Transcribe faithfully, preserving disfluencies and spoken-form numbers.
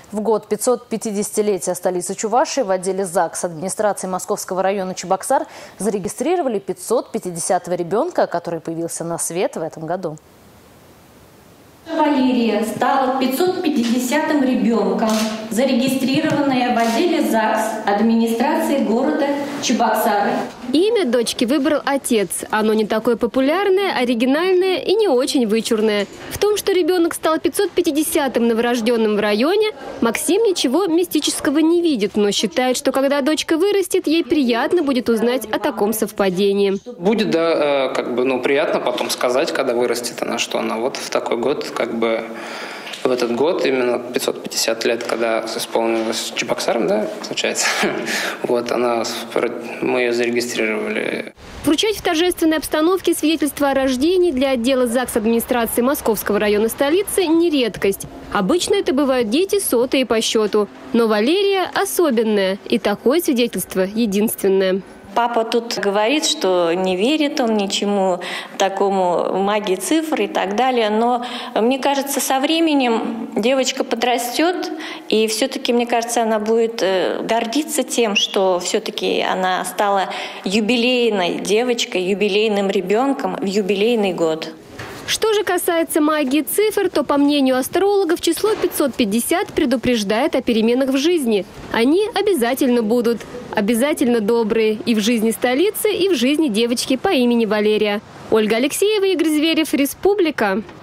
В год пятисотпятидесятилетия столицы Чувашии в отделе ЗАГС администрации Московского района Чебоксар зарегистрировали пятьсот пятидесятого ребенка, который появился на свет в этом году. Валерия стала пятьсот пятидесятым ребенком, зарегистрированная в отделе ЗАГС администрации города Чебоксары. Имя дочки выбрал отец. Оно не такое популярное, оригинальное и не очень вычурное. В том, что ребенок стал пятьсот пятидесятым новорожденным в районе, Максим ничего мистического не видит, но считает, что когда дочка вырастет, ей приятно будет узнать о таком совпадении. Будет, да, как бы, ну, приятно потом сказать, когда вырастет она, что она вот в такой год, как бы, в этот год, именно пятьсот пятьдесят лет, когда исполнилось Чебоксарам, да, получается, вот, она, мы ее зарегистрировали. Вручать в торжественной обстановке свидетельство о рождении для отдела ЗАГС администрации Московского района столицы не редкость. Обычно это бывают дети сотые по счету. Но Валерия особенная, и такое свидетельство единственное. Папа тут говорит, что не верит он ничему такому, магии цифр и так далее. Но мне кажется, со временем девочка подрастет, и все-таки, мне кажется, она будет гордиться тем, что все-таки она стала юбилейной девочкой, юбилейным ребенком в юбилейный год. Что же касается магии цифр, то, по мнению астрологов, число пятьсот пятьдесят предупреждает о переменах в жизни. Они обязательно будут. Обязательно добрые и в жизни столицы, и в жизни девочки по имени Валерия. Ольга Алексеева, Игорь Зверев, Республика.